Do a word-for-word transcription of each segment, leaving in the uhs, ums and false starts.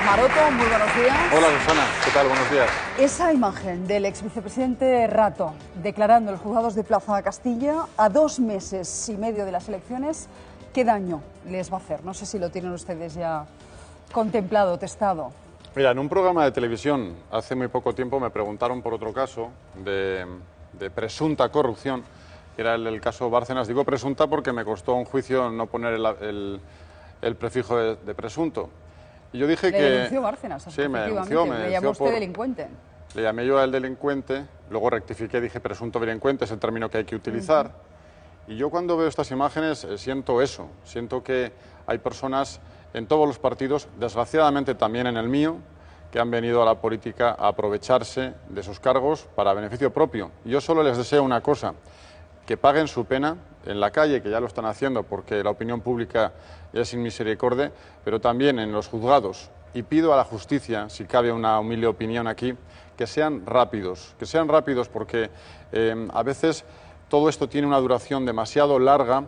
Maroto, muy buenos días. Hola Susana, ¿qué tal? Buenos días. Esa imagen del ex vicepresidente Rato declarando en los juzgados de Plaza Castilla a dos meses y medio de las elecciones, ¿qué daño les va a hacer? No sé si lo tienen ustedes ya contemplado, testado. Mira, en un programa de televisión hace muy poco tiempo me preguntaron por otro caso de, de presunta corrupción, que era el, el caso Bárcenas. Digo presunta porque me costó un juicio no poner el, el, el prefijo de, de presunto. Y yo dije ¿Le que... denunció Bárcenas? Sí, me denunció, me ¿Le llamó usted por, delincuente? Le llamé yo al delincuente, luego rectifiqué, dije presunto delincuente, es el término que hay que utilizar. Uh-huh. Y yo cuando veo estas imágenes eh, siento eso, siento que hay personas en todos los partidos, desgraciadamente también en el mío, que han venido a la política a aprovecharse de sus cargos para beneficio propio. Y yo solo les deseo una cosa, que paguen su pena en la calle, que ya lo están haciendo porque la opinión pública ya es sin misericordia, pero también en los juzgados. Y pido a la justicia, si cabe una humilde opinión aquí, que sean rápidos, que sean rápidos porque eh, a veces todo esto tiene una duración demasiado larga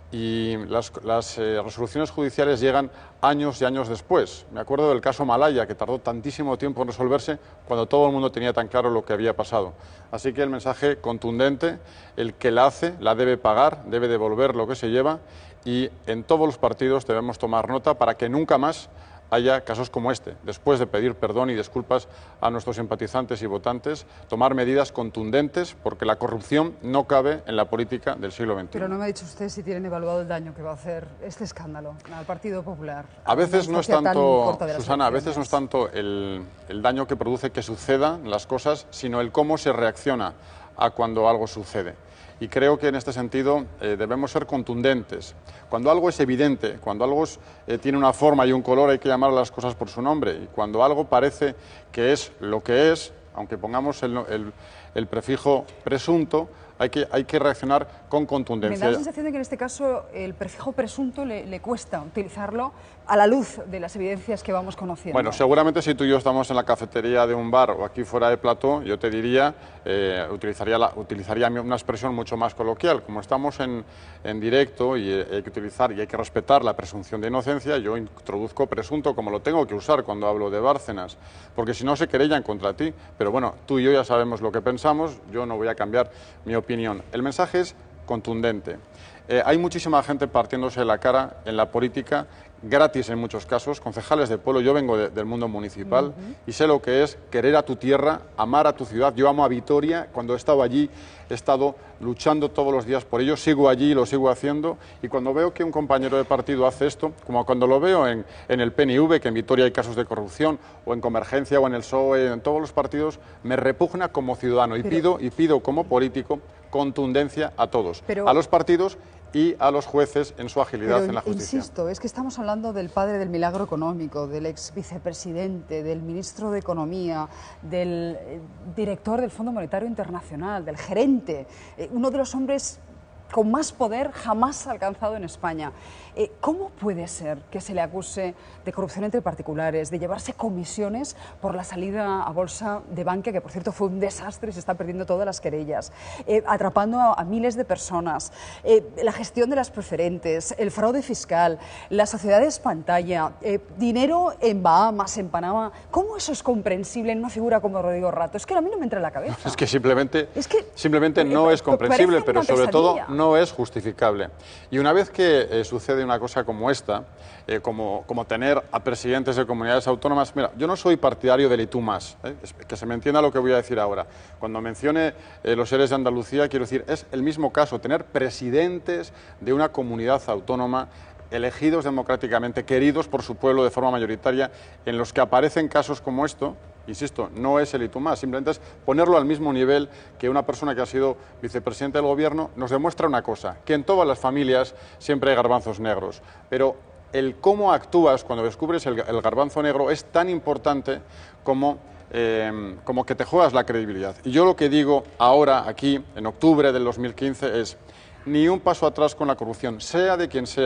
y las, las eh, resoluciones judiciales llegan años y años después. Me acuerdo del caso Malaya, que tardó tantísimo tiempo en resolverse cuando todo el mundo tenía tan claro lo que había pasado. Así que el mensaje contundente, el que la hace, la debe pagar, debe devolver lo que se lleva y en todos los partidos debemos tomar nota para que nunca más haya casos como este, después de pedir perdón y disculpas a nuestros simpatizantes y votantes, tomar medidas contundentes porque la corrupción no cabe en la política del siglo veintiuno. Pero no me ha dicho usted si tienen evaluado el daño que va a hacer este escándalo al Partido Popular. A veces no es tanto, Susana, a veces no es tanto el, el daño que produce que sucedan las cosas, sino el cómo se reacciona a cuando algo sucede. Y creo que en este sentido eh, debemos ser contundentes. Cuando algo es evidente, cuando algo es, eh, tiene una forma y un color, hay que llamar a las cosas por su nombre. Y cuando algo parece que es lo que es, aunque pongamos el, el, el prefijo presunto, hay que, hay que reaccionar con contundencia. Me da la sensación de que en este caso el prefijo presunto le, le cuesta utilizarlo a la luz de las evidencias que vamos conociendo. Bueno, seguramente si tú y yo estamos en la cafetería de un bar o aquí fuera de plató, yo te diría, eh, utilizaría, la, utilizaría una expresión mucho más coloquial. Como estamos en, en directo y eh, hay que utilizar y hay que respetar la presunción de inocencia, yo introduzco presunto como lo tengo que usar cuando hablo de Bárcenas, porque si no se querellan contra ti. Pero bueno, tú y yo ya sabemos lo que pensamos, yo no voy a cambiar mi opinión. El mensaje es contundente. Eh, hay muchísima gente partiéndose la cara en la política, gratis en muchos casos, concejales de pueblo. Yo vengo de, del mundo municipal uh-huh. y sé lo que es querer a tu tierra, amar a tu ciudad. Yo amo a Vitoria, cuando he estado allí he estado luchando todos los días por ello, sigo allí y lo sigo haciendo, y cuando veo que un compañero de partido hace esto, como cuando lo veo en, en el P N V, que en Vitoria hay casos de corrupción, o en Convergencia o en el P S O E, en todos los partidos, me repugna como ciudadano y, Pero... pido, y pido como político contundencia a todos, Pero... a los partidos y a los jueces en su agilidad Pero, en la justicia. Insisto, es que estamos hablando del padre del milagro económico, del ex vicepresidente, del ministro de Economía, del eh, director del Fondo Monetario Internacional, del gerente, eh, uno de los hombres con más poder jamás alcanzado en España. Eh, ¿Cómo puede ser que se le acuse de corrupción entre particulares, de llevarse comisiones por la salida a bolsa de Bankia, que por cierto fue un desastre y se están perdiendo todas las querellas, eh, atrapando a, a miles de personas, eh, la gestión de las preferentes, el fraude fiscal, las sociedades pantalla, eh, dinero en Bahamas, en Panamá? ¿Cómo eso es comprensible en una figura como Rodrigo Rato? Es que a mí no me entra en la cabeza. Es que simplemente, es que, simplemente no eh, es comprensible, pero sobre pesadilla. todo no es justificable. Y una vez que eh, sucede una cosa como esta, eh, como, como tener a presidentes de comunidades autónomas, mira, yo no soy partidario del y tú más, ¿eh? que se me entienda lo que voy a decir ahora. Cuando mencione eh, los seres de Andalucía, quiero decir, es el mismo caso, tener presidentes de una comunidad autónoma elegidos democráticamente, queridos por su pueblo de forma mayoritaria, en los que aparecen casos como esto. Insisto, no es el y tú más, simplemente es ponerlo al mismo nivel que una persona que ha sido vicepresidente del gobierno. Nos demuestra una cosa, que en todas las familias siempre hay garbanzos negros, pero el cómo actúas cuando descubres el, el garbanzo negro es tan importante como, eh, como que te juegas la credibilidad. Y yo lo que digo ahora, aquí, en octubre del dos mil quince, es ni un paso atrás con la corrupción, sea de quien sea,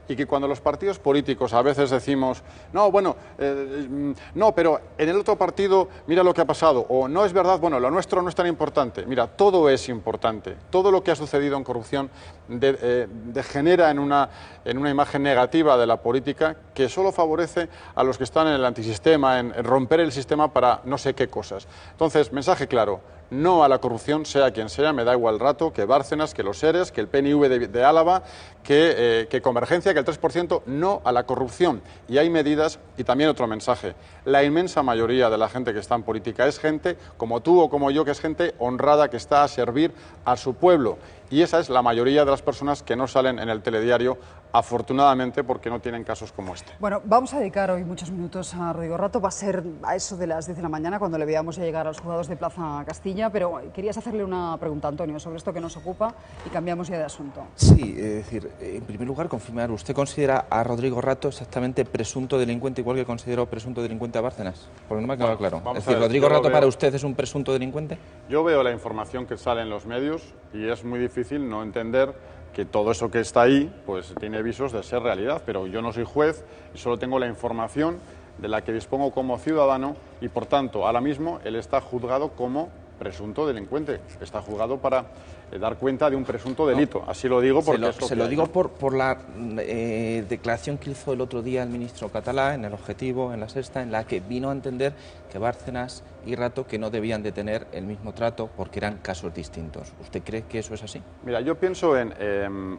y que cuando los partidos políticos a veces decimos, no, bueno, eh, no, pero en el otro partido mira lo que ha pasado, o no es verdad, bueno, lo nuestro no es tan importante. Mira, todo es importante. Todo lo que ha sucedido en corrupción de, eh, degenera en una, en una imagen negativa de la política que solo favorece a los que están en el antisistema, en, en romper el sistema para no sé qué cosas. Entonces, mensaje claro. No a la corrupción, sea quien sea, me da igual rato, que Bárcenas, que los Seres, que el P N V de, de Álava, que, eh, que Convergencia, que el tres por ciento, no a la corrupción. Y hay medidas, y también otro mensaje, la inmensa mayoría de la gente que está en política es gente, como tú o como yo, que es gente honrada, que está a servir a su pueblo. Y esa es la mayoría de las personas que no salen en el telediario, afortunadamente, porque no tienen casos como este. Bueno, vamos a dedicar hoy muchos minutos a Rodrigo Rato. Va a ser a eso de las diez de la mañana cuando le veamos ya llegar a los juzgados de Plaza Castilla, pero querías hacerle una pregunta, Antonio, sobre esto que nos ocupa y cambiamos ya de asunto. Sí, es decir, en primer lugar, confirmar, ¿usted considera a Rodrigo Rato exactamente presunto delincuente igual que consideró presunto delincuente a Bárcenas? Porque no me ha quedado Bueno, claro. Es a decir, ver, ¿Rodrigo Rato veo, para usted es un presunto delincuente? Yo veo la información que sale en los medios y es muy difícil no entender que todo eso que está ahí pues tiene visos de ser realidad, pero yo no soy juez y solo tengo la información de la que dispongo como ciudadano y, por tanto, ahora mismo él está juzgado como presunto delincuente, está juzgado para eh, dar cuenta de un presunto delito, así lo digo porque Se lo, es lo se que lo hay, digo ¿no? por, por la eh, declaración que hizo el otro día el ministro catalá en El Objetivo, en La Sexta, en la que vino a entender que Bárcenas y Rato que no debían de tener el mismo trato porque eran casos distintos. ¿Usted cree que eso es así? Mira, yo pienso en, eh, en,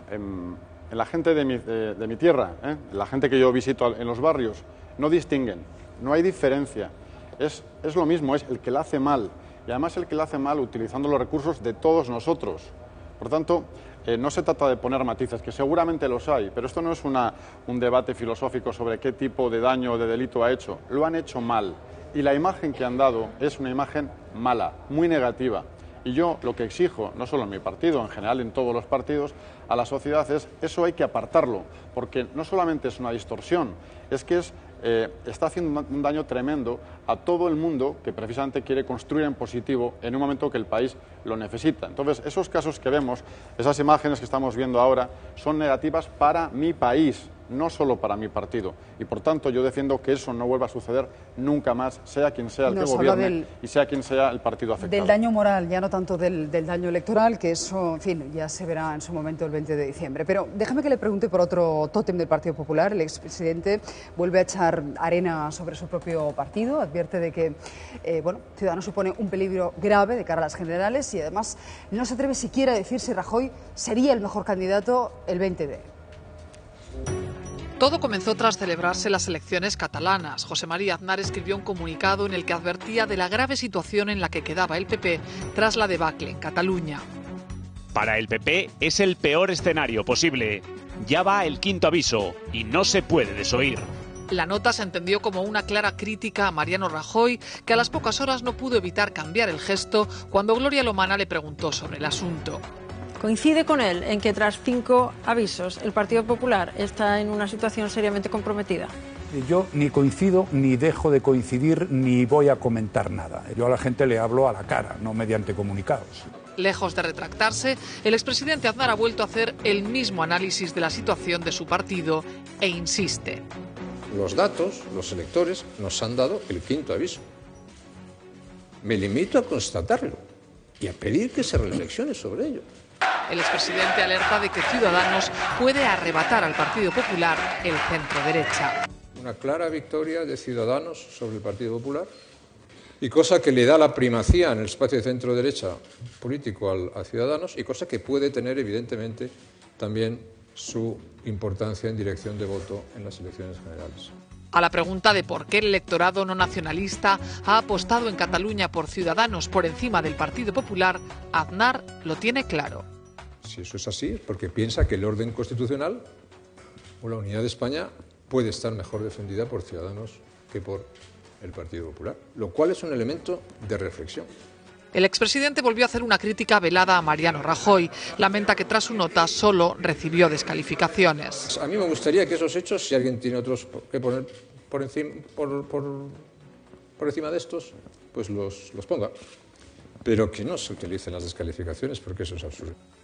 en la gente de mi, de, de mi tierra, ¿eh? La gente que yo visito en los barrios, no distinguen, no hay diferencia, es, es lo mismo, es el que la hace mal. Y además el que lo hace mal utilizando los recursos de todos nosotros. Por tanto, eh, no se trata de poner matices, que seguramente los hay, pero esto no es una, un debate filosófico sobre qué tipo de daño o de delito ha hecho. Lo han hecho mal. Y la imagen que han dado es una imagen mala, muy negativa. Y yo lo que exijo, no solo en mi partido, en general en todos los partidos, a la sociedad es, eso hay que apartarlo, porque no solamente es una distorsión, es que es, eh, está haciendo un daño tremendo a todo el mundo que precisamente quiere construir en positivo en un momento que el país lo necesita. Entonces, esos casos que vemos, esas imágenes que estamos viendo ahora, son negativas para mi país, no solo para mi partido. Y por tanto yo defiendo que eso no vuelva a suceder nunca más, sea quien sea el que gobierne del, y sea quien sea el partido afectado. Del daño moral, ya no tanto del, del daño electoral, que eso, en fin, ya se verá en su momento el veinte de diciembre. Pero déjame que le pregunte por otro tótem del Partido Popular. El expresidente vuelve a echar arena sobre su propio partido, advierte de que eh, bueno, Ciudadanos supone un peligro grave de cara a las generales y además no se atreve siquiera a decir si Rajoy sería el mejor candidato el veinte de. Todo comenzó tras celebrarse las elecciones catalanas. José María Aznar escribió un comunicado en el que advertía de la grave situación en la que quedaba el P P tras la debacle en Cataluña. Para el P P es el peor escenario posible. Ya va el quinto aviso y no se puede desoír. La nota se entendió como una clara crítica a Mariano Rajoy, que a las pocas horas no pudo evitar cambiar el gesto cuando Gloria Lomana le preguntó sobre el asunto. ¿Coincide con él en que tras cinco avisos el Partido Popular está en una situación seriamente comprometida? Yo ni coincido, ni dejo de coincidir, ni voy a comentar nada. Yo a la gente le hablo a la cara, no mediante comunicados. Lejos de retractarse, el expresidente Aznar ha vuelto a hacer el mismo análisis de la situación de su partido e insiste. Los datos, los electores, nos han dado el quinto aviso. Me limito a constatarlo y a pedir que se reflexione sobre ello. El expresidente alerta de que Ciudadanos puede arrebatar al Partido Popular el centro-derecha. Una clara victoria de Ciudadanos sobre el Partido Popular y cosa que le da la primacía en el espacio de centro-derecha político al, a Ciudadanos y cosa que puede tener evidentemente también su importancia en dirección de voto en las elecciones generales. A la pregunta de por qué el electorado no nacionalista ha apostado en Cataluña por Ciudadanos por encima del Partido Popular, Aznar lo tiene claro. Si eso es así, es porque piensa que el orden constitucional o la unidad de España puede estar mejor defendida por Ciudadanos que por el Partido Popular, lo cual es un elemento de reflexión. El expresidente volvió a hacer una crítica velada a Mariano Rajoy. Lamenta que tras su nota solo recibió descalificaciones. A mí me gustaría que esos hechos, si alguien tiene otros que poner por encima, por, por, por encima de estos, pues los, los ponga. Pero que no se utilicen las descalificaciones porque eso es absurdo.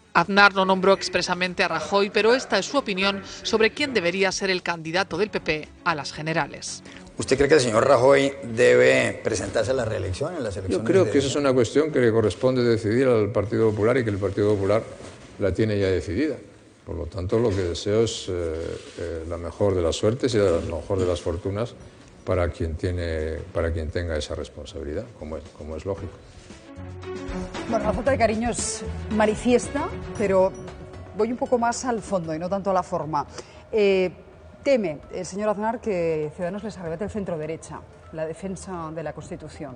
Aznar no nombró expresamente a Rajoy, pero esta es su opinión sobre quién debería ser el candidato del P P a las generales. ¿Usted cree que el señor Rajoy debe presentarse a la reelección en las elecciones? Yo creo que esa es una cuestión que le corresponde decidir al Partido Popular y que el Partido Popular la tiene ya decidida. Por lo tanto, lo que deseo es eh, eh, la mejor de las suertes y la mejor de las fortunas para quien, tiene, para quien tenga esa responsabilidad, como es, como es lógico. Bueno, la falta de cariño es manifiesta, pero voy un poco más al fondo y no tanto a la forma. Eh, teme el señor Aznar que Ciudadanos les arrebate el centro-derecha, la defensa de la Constitución,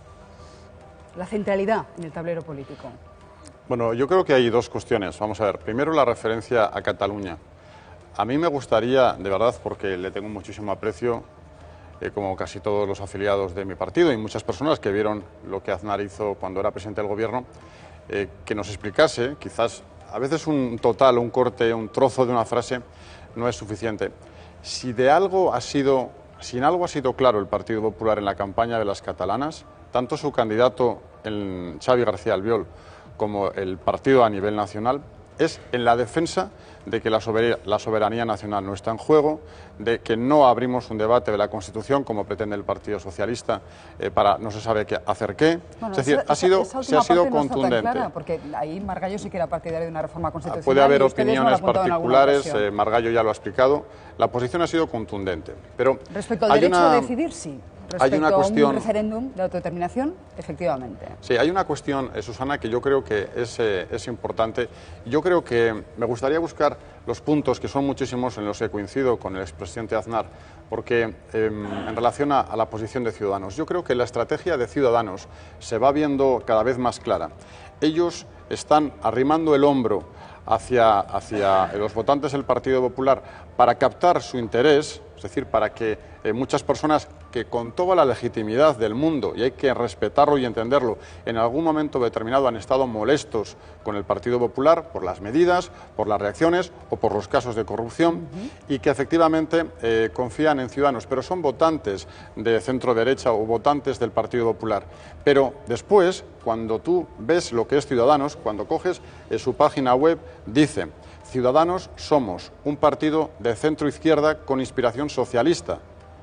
la centralidad en el tablero político. Bueno, yo creo que hay dos cuestiones. Vamos a ver, primero la referencia a Cataluña. A mí me gustaría, de verdad, porque le tengo muchísimo aprecio, eh, como casi todos los afiliados de mi partido y muchas personas que vieron lo que Aznar hizo cuando era presidente del Gobierno, eh, que nos explicase, quizás a veces un total, un corte, un trozo de una frase no es suficiente. Si de algo ha sido, si en algo ha sido claro el Partido Popular en la campaña de las catalanas, tanto su candidato, el Xavi García Albiol, como el partido a nivel nacional, es en la defensa de que la soberanía, la soberanía nacional no está en juego, de que no abrimos un debate de la Constitución como pretende el Partido Socialista eh, para no se sabe qué, hacer qué. Bueno, es decir, esa, ha sido, esa se ha sido no contundente. Está tan clara, porque ahí Margallo sí que era partidario de una reforma constitucional. Puede haber no opiniones particulares, eh, Margallo ya lo ha explicado. La posición ha sido contundente. Pero respecto al hay derecho una... a decidir, sí. Respecto Hay una cuestión... a un referéndum de autodeterminación, efectivamente. Sí, hay una cuestión, eh, Susana, que yo creo que es, eh, es importante. Yo creo que me gustaría buscar los puntos, que son muchísimos, en los que coincido con el expresidente Aznar, porque eh, en relación a, a la posición de Ciudadanos, yo creo que la estrategia de Ciudadanos se va viendo cada vez más clara. Ellos están arrimando el hombro hacia, hacia los votantes del Partido Popular para captar su interés, es decir, para que eh, muchas personas que con toda la legitimidad del mundo, y hay que respetarlo y entenderlo, en algún momento determinado han estado molestos con el Partido Popular por las medidas, por las reacciones o por los casos de corrupción, uh-huh. y que efectivamente eh, confían en Ciudadanos, pero son votantes de centro-derecha o votantes del Partido Popular. Pero después, cuando tú ves lo que es Ciudadanos, cuando coges eh, su página web, dice: Ciudadanos somos un partido de centro-izquierda con inspiración socialista.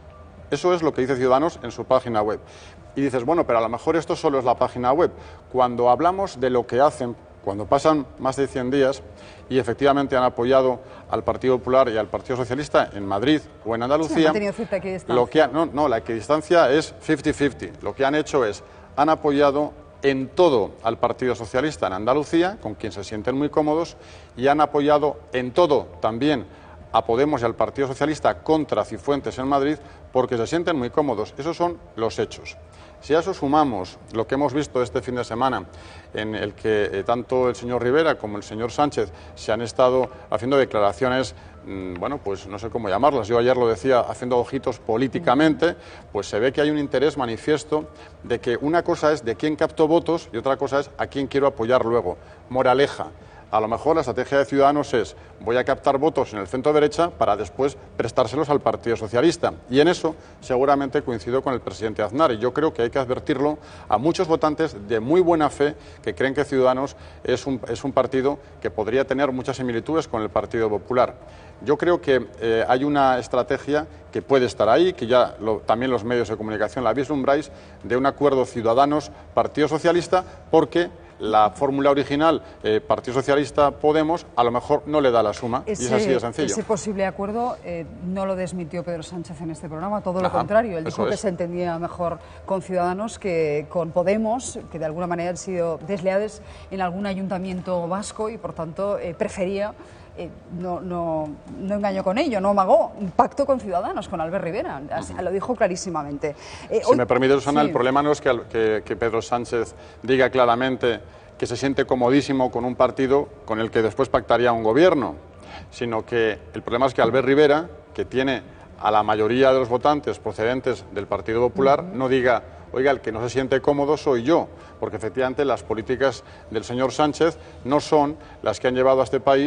Eso es lo que dice Ciudadanos en su página web. Y dices, bueno, pero a lo mejor esto solo es la página web. Cuando hablamos de lo que hacen, cuando pasan más de cien días y efectivamente han apoyado al Partido Popular y al Partido Socialista en Madrid o en Andalucía, sí, lo que ha, no, no, la equidistancia es cincuenta cincuenta. Lo que han hecho es, han apoyado en todo al Partido Socialista en Andalucía, con quien se sienten muy cómodos, y han apoyado en todo también a Podemos y al Partido Socialista contra Cifuentes en Madrid, porque se sienten muy cómodos. Esos son los hechos. Si a eso sumamos lo que hemos visto este fin de semana, en el que eh, tanto el señor Rivera como el señor Sánchez se han estado haciendo declaraciones, mmm, bueno, pues no sé cómo llamarlas, yo ayer lo decía, haciendo ojitos políticamente, pues se ve que hay un interés manifiesto de que una cosa es de quién capto votos y otra cosa es a quién quiero apoyar luego. Moraleja. A lo mejor la estrategia de Ciudadanos es voy a captar votos en el centro derecha para después prestárselos al Partido Socialista. Y en eso seguramente coincido con el presidente Aznar. Y yo creo que hay que advertirlo a muchos votantes de muy buena fe que creen que Ciudadanos es un, es un partido que podría tener muchas similitudes con el Partido Popular. Yo creo que eh, hay una estrategia que puede estar ahí, que ya lo, también los medios de comunicación la vislumbráis, de un acuerdo Ciudadanos-Partido Socialista, porque la fórmula original, eh, Partido Socialista, Podemos, a lo mejor no le da la suma, ese, y es así de sencillo. Ese posible acuerdo eh, no lo desmintió Pedro Sánchez en este programa, todo lo Ajá, contrario. Él dijo que es. se entendía mejor con Ciudadanos que con Podemos, que de alguna manera han sido desleales en algún ayuntamiento vasco y, por tanto, eh, prefería... Eh, no, no, no engañó con ello, no amagó, un pacto con Ciudadanos, con Albert Rivera, uh-huh. lo dijo clarísimamente. Eh, si hoy, me permite, Susana, sí. El problema no es que, que, que Pedro Sánchez diga claramente que se siente comodísimo con un partido con el que después pactaría un gobierno, sino que el problema es que Albert Rivera, que tiene a la mayoría de los votantes procedentes del Partido Popular, uh-huh. no diga... Oiga, el que no se siente cómodo soy yo, porque efectivamente las políticas del señor Sánchez no son las que han llevado a este país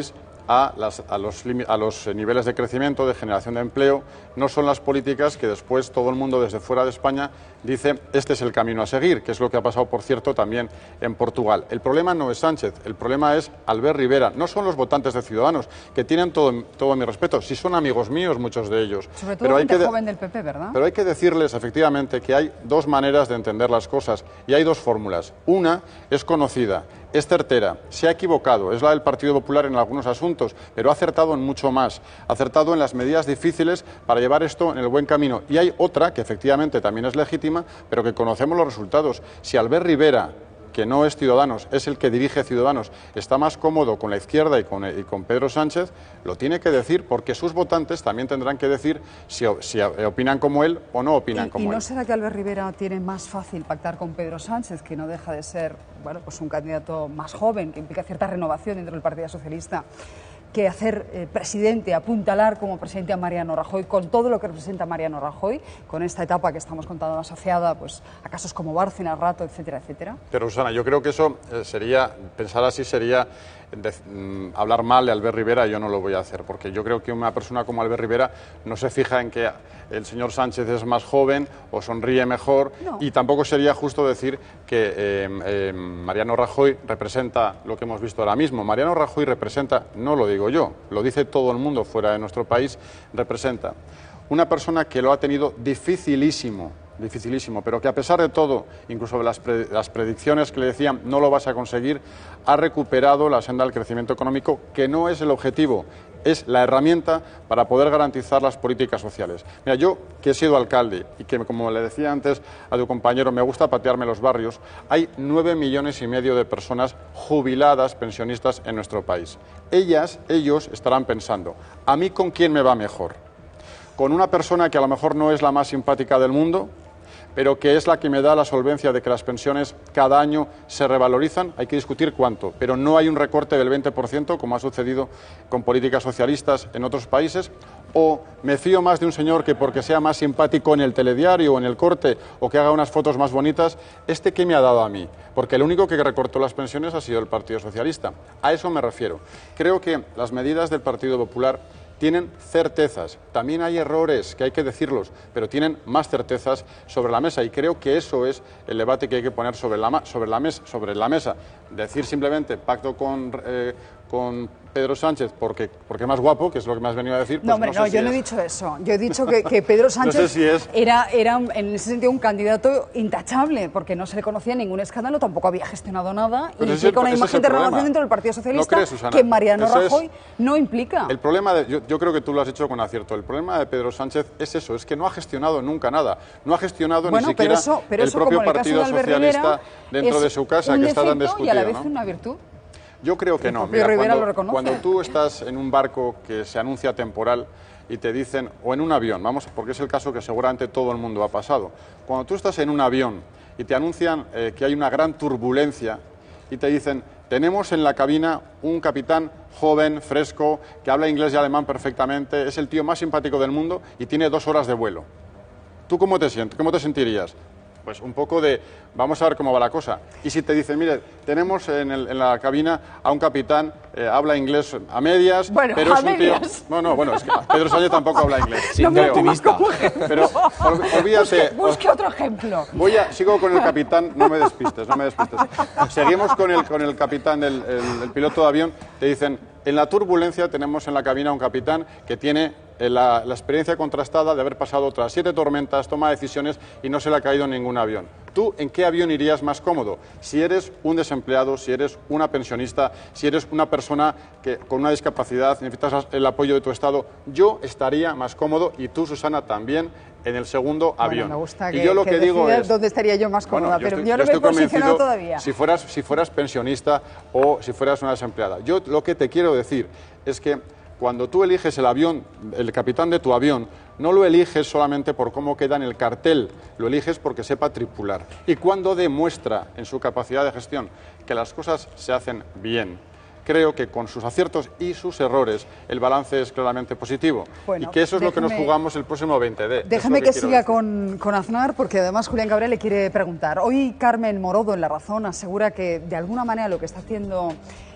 a, las, a, los, a los niveles de crecimiento, de generación de empleo. No son las políticas que después todo el mundo desde fuera de España dice este es el camino a seguir, que es lo que ha pasado, por cierto, también en Portugal. El problema no es Sánchez, el problema es Albert Rivera. No son los votantes de Ciudadanos, que tienen todo, todo mi respeto. Sí son amigos míos muchos de ellos. Sobre todo pero hay gente que joven del P P, ¿verdad? Pero hay que decirles, efectivamente, que hay dos maneras de entender las cosas y hay dos fórmulas. Una es conocida, es certera, se ha equivocado, es la del Partido Popular en algunos asuntos, pero ha acertado en mucho más, ha acertado en las medidas difíciles para llevar esto en el buen camino. Y hay otra, que efectivamente también es legítima, pero que conocemos los resultados. Si Albert Rivera, que no es Ciudadanos, es el que dirige Ciudadanos, está más cómodo con la izquierda y con, y con Pedro Sánchez, lo tiene que decir, porque sus votantes también tendrán que decir si, si opinan como él o no opinan ¿Y, como ¿Y no él. será que Albert Rivera tiene más fácil pactar con Pedro Sánchez, que no deja de ser, bueno, pues un candidato más joven, que implica cierta renovación dentro del Partido Socialista, que hacer eh, presidente, apuntalar como presidente a Mariano Rajoy, con todo lo que representa Mariano Rajoy, con esta etapa que estamos contando asociada pues, a casos como Bárcenas, Rato, etcétera, etcétera? Pero, Susana, yo creo que eso eh, sería, pensar así sería de, mm, hablar mal de Albert Rivera. Yo no lo voy a hacer, porque yo creo que una persona como Albert Rivera no se fija en que el señor Sánchez es más joven o sonríe mejor, no. Y tampoco sería justo decir que eh, eh, Mariano Rajoy representa lo que hemos visto ahora mismo. Mariano Rajoy representa, no lo digo yo, lo dice todo el mundo fuera de nuestro país, representa una persona que lo ha tenido dificilísimo, dificilísimo, pero que a pesar de todo, incluso las, pre, las predicciones que le decían no lo vas a conseguir, ha recuperado la senda del crecimiento económico, que no es el objetivo, es la herramienta para poder garantizar las políticas sociales. Mira, yo que he sido alcalde y que, como le decía antes a tu compañero, me gusta patearme los barrios, hay nueve millones y medio de personas jubiladas, pensionistas en nuestro país. Ellas, ellos estarán pensando, ¿a mí con quién me va mejor? ¿Con una persona que a lo mejor no es la más simpática del mundo, pero que es la que me da la solvencia de que las pensiones cada año se revalorizan? Hay que discutir cuánto, pero no hay un recorte del veinte por ciento, como ha sucedido con políticas socialistas en otros países. ¿O me fío más de un señor que porque sea más simpático en el telediario o en el corte o que haga unas fotos más bonitas, este qué me ha dado a mí? Porque el único que recortó las pensiones ha sido el Partido Socialista. A eso me refiero. Creo que las medidas del Partido Popular tienen certezas, también hay errores, que hay que decirlos, pero tienen más certezas sobre la mesa, y creo que eso es el debate que hay que poner sobre la, sobre la, mesa, sobre la mesa. Decir simplemente pacto con, eh, con Pedro Sánchez porque, porque es más guapo, que es lo que me has venido a decir. Pues no, hombre, no, no, sé yo si no es. he dicho eso. Yo he dicho que, que Pedro Sánchez no sé si es. era, era, en ese sentido, un candidato intachable, porque no se le conocía ningún escándalo, tampoco había gestionado nada, Pero y implica una imagen de renovación dentro del Partido Socialista ¿No crees, Susana? que Mariano Ese Rajoy es no implica. El problema, de, yo, yo creo que tú lo has hecho con acierto, el problema de Pedro Sánchez es eso, es que no ha gestionado nunca nada, no ha gestionado bueno, ni siquiera pero eso, pero el eso, propio como en el Partido caso de Socialista dentro de su casa, que está tan discutido. Y a la vez ¿no? una virtud. Yo creo que el no. Mira, Rivera cuando, lo reconoce. cuando tú estás en un barco que se anuncia temporal y te dicen, o en un avión, vamos, porque es el caso que seguramente todo el mundo ha pasado, cuando tú estás en un avión y te anuncian eh, que hay una gran turbulencia y te dicen, tenemos en la cabina un capitán joven, fresco, que habla inglés y alemán perfectamente, es el tío más simpático del mundo y tiene dos horas de vuelo. ¿Tú cómo te sientes? ¿Cómo te sentirías? Pues un poco de, vamos a ver cómo va la cosa. Y si te dicen, mire, tenemos en, el, en la cabina a un capitán, eh, habla inglés a medias, bueno, pero a es un medias. tío... No, no, bueno, es que Pedro Sánchez tampoco habla inglés. Sí, no creo. optimista. Pero, olvídate... Busque, busque otro ejemplo. Voy a, sigo con el capitán, no me despistes, no me despistes. Seguimos con el, con el capitán, del, el, el piloto de avión, te dicen, en la turbulencia tenemos en la cabina un capitán que tiene... La, la experiencia contrastada de haber pasado otras siete tormentas, toma decisiones y no se le ha caído ningún avión. ¿Tú en qué avión irías más cómodo? Si eres un desempleado, si eres una pensionista, si eres una persona que con una discapacidad necesitas el apoyo de tu Estado, yo estaría más cómodo y tú, Susana, también en el segundo bueno, avión. Me gusta y que, yo lo que que digo es dónde estaría yo más cómoda, bueno, yo pero estoy, yo no yo me he posicionado convencido, todavía. Si fueras, si fueras pensionista o si fueras una desempleada. Yo lo que te quiero decir es que cuando tú eliges el avión, el capitán de tu avión, no lo eliges solamente por cómo queda en el cartel, lo eliges porque sepa tripular. Y cuando demuestra en su capacidad de gestión que las cosas se hacen bien, creo que con sus aciertos y sus errores el balance es claramente positivo. Bueno, y que eso es déjame, lo que nos jugamos el próximo veinte de. Déjame que, que siga con, con Aznar, porque además Julián Cabrera le quiere preguntar. Hoy Carmen Morodo en La Razón asegura que de alguna manera lo que está haciendo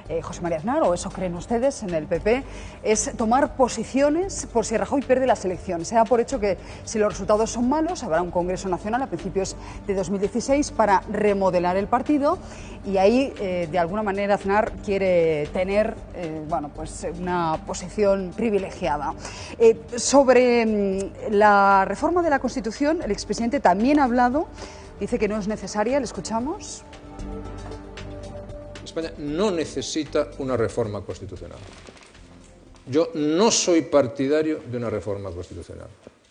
eh, José María Aznar, o eso creen ustedes en el P P, es tomar posiciones por si Rajoy pierde las elecciones. Se da por hecho que si los resultados son malos, habrá un Congreso Nacional a principios de dos mil dieciséis para remodelar el partido, y ahí, eh, de alguna manera, Aznar quiere tener eh, bueno, pues una posición privilegiada. Eh, sobre mm, la reforma de la Constitución, el expresidente también ha hablado, dice que no es necesaria, ¿le escuchamos? España no necesita una reforma constitucional. Yo no soy partidario de una reforma constitucional.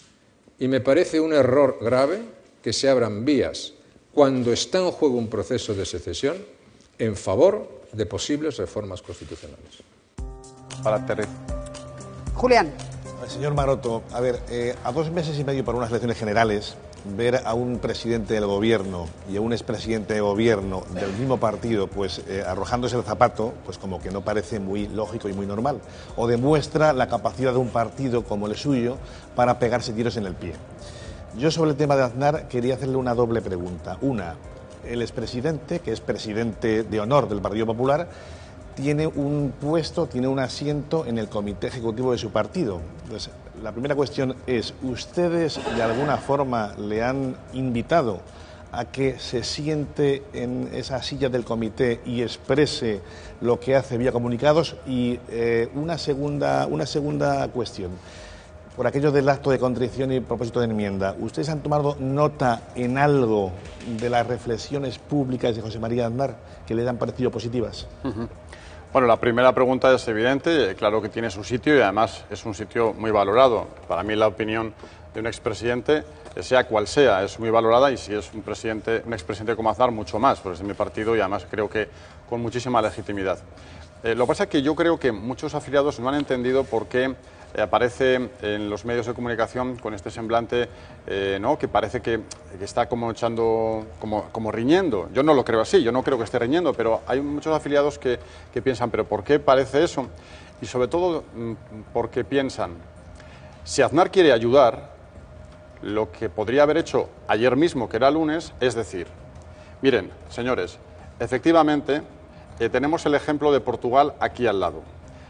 Y me parece un error grave que se abran vías cuando está en juego un proceso de secesión en favor de posibles reformas constitucionales. Para Teresa. Julián. Señor Maroto, a ver, eh, a dos meses y medio para unas elecciones generales, ver a un presidente del gobierno y a un expresidente de gobierno del mismo partido pues eh, arrojándose el zapato, pues como que no parece muy lógico y muy normal, o demuestra la capacidad de un partido como el suyo para pegarse tiros en el pie. Yo sobre el tema de Aznar quería hacerle una doble pregunta. Una, el expresidente, que es presidente de honor del Partido Popular, tiene un puesto, tiene un asiento en el comité ejecutivo de su partido. Entonces, la primera cuestión es, ¿ustedes de alguna forma le han invitado a que se siente en esa silla del comité y exprese lo que hace vía comunicados? Y eh, una segunda, una segunda cuestión, por aquello del acto de contrición y propósito de enmienda, ¿ustedes han tomado nota en algo de las reflexiones públicas de José María Aznar que le han parecido positivas? Uh-huh. Bueno, la primera pregunta es evidente, claro que tiene su sitio y además es un sitio muy valorado. Para mí la opinión de un expresidente, sea cual sea, es muy valorada, y si es un presidente, un expresidente como Aznar, mucho más, porque es de mi partido y además creo que con muchísima legitimidad. Eh, lo que pasa es que yo creo que muchos afiliados no han entendido por qué eh, aparece en los medios de comunicación con este semblante, eh, ¿no?, que parece que, que está como echando, como, como riñendo. Yo no lo creo así, yo no creo que esté riñendo, pero hay muchos afiliados que, que piensan, ¿pero por qué parece eso? Y sobre todo porque piensan, si Aznar quiere ayudar, lo que podría haber hecho ayer mismo, que era lunes, es decir, miren, señores, efectivamente eh, tenemos el ejemplo de Portugal aquí al lado.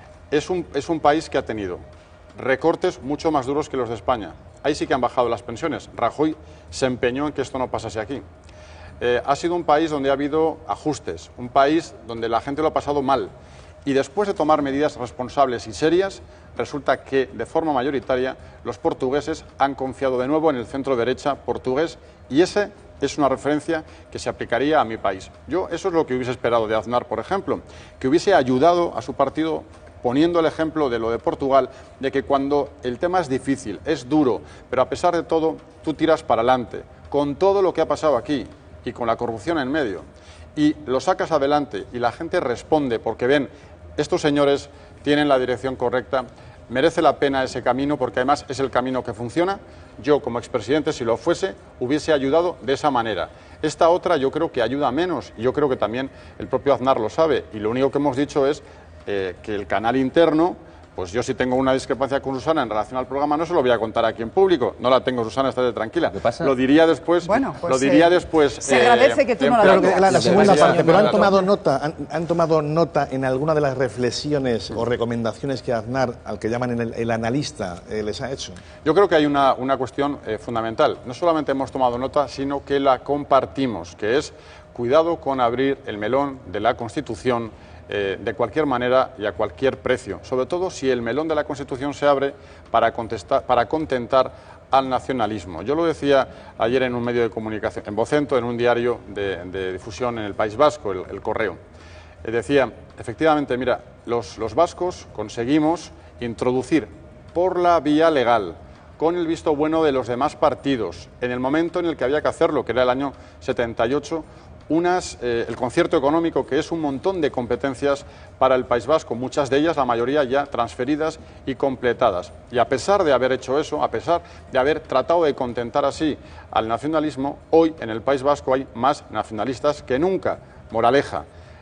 Es un, es un país que ha tenido recortes mucho más duros que los de España. Ahí sí que han bajado las pensiones. Rajoy se empeñó en que esto no pasase aquí. Eh, ha sido un país donde ha habido ajustes, un país donde la gente lo ha pasado mal. Y después de tomar medidas responsables y serias, resulta que de forma mayoritaria los portugueses han confiado de nuevo en el centro derecha portugués, y ese es una referencia que se aplicaría a mi país. Yo eso es lo que hubiese esperado de Aznar, por ejemplo, que hubiese ayudado a su partido poniendo el ejemplo de lo de Portugal, de que cuando el tema es difícil, es duro, pero a pesar de todo, tú tiras para adelante, con todo lo que ha pasado aquí y con la corrupción en medio, y lo sacas adelante y la gente responde porque ven, estos señores tienen la dirección correcta, merece la pena ese camino porque además es el camino que funciona. Yo como expresidente, si lo fuese, hubiese ayudado de esa manera. Esta otra yo creo que ayuda menos, y yo creo que también el propio Aznar lo sabe, y lo único que hemos dicho es eh, que el canal interno, pues yo si tengo una discrepancia con Susana en relación al programa no se lo voy a contar aquí en público, no la tengo, Susana, estate tranquila. Lo diría después, bueno, pues, lo diría eh, después. Se eh, agradece que tú no la digas. La, la segunda parte, pero han tomado nota, han, han tomado nota en alguna de las reflexiones o recomendaciones que Aznar, al que llaman el, el analista, eh, les ha hecho. Yo creo que hay una, una cuestión eh, fundamental. No solamente hemos tomado nota, sino que la compartimos, que es cuidado con abrir el melón de la Constitución Eh, de cualquier manera y a cualquier precio, sobre todo si el melón de la Constitución se abre para, contestar, para contentar al nacionalismo. Yo lo decía ayer en un medio de comunicación, en Vocento, en un diario de, de difusión en el País Vasco, el, el Correo. Eh, decía, efectivamente, mira, los, los vascos conseguimos introducir por la vía legal, con el visto bueno de los demás partidos, en el momento en el que había que hacerlo, que era el año setenta y ocho, Unas, eh, el concierto económico, que es un montón de competencias para el País Vasco, muchas de ellas, la mayoría ya transferidas y completadas. Y a pesar de haber hecho eso, a pesar de haber tratado de contentar así al nacionalismo, hoy en el País Vasco hay más nacionalistas que nunca. Moraleja,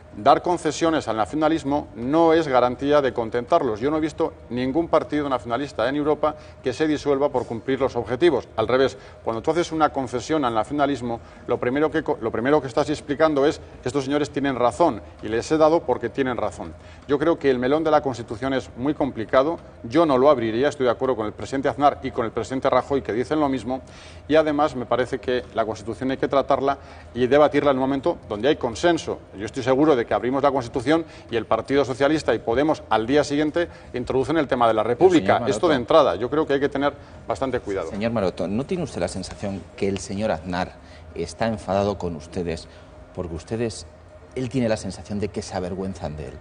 dar concesiones al nacionalismo no es garantía de contentarlos. Yo no he visto ningún partido nacionalista en Europa que se disuelva por cumplir los objetivos. Al revés, cuando tú haces una concesión al nacionalismo, lo primero que, lo primero que estás explicando es que estos señores tienen razón, y les he dado porque tienen razón. Yo creo que el melón de la Constitución es muy complicado, yo no lo abriría, estoy de acuerdo con el presidente Aznar y con el presidente Rajoy, que dicen lo mismo, y además me parece que la Constitución hay que tratarla y debatirla en un momento donde hay consenso. Yo estoy seguro de que abrimos la Constitución y el Partido Socialista y Podemos al día siguiente introducen el tema de la República. Esto de entrada, yo creo que hay que tener bastante cuidado. Señor Maroto, ¿no tiene usted la sensación que el señor Aznar está enfadado con ustedes porque ustedes, él tiene la sensación de que se avergüenzan de él?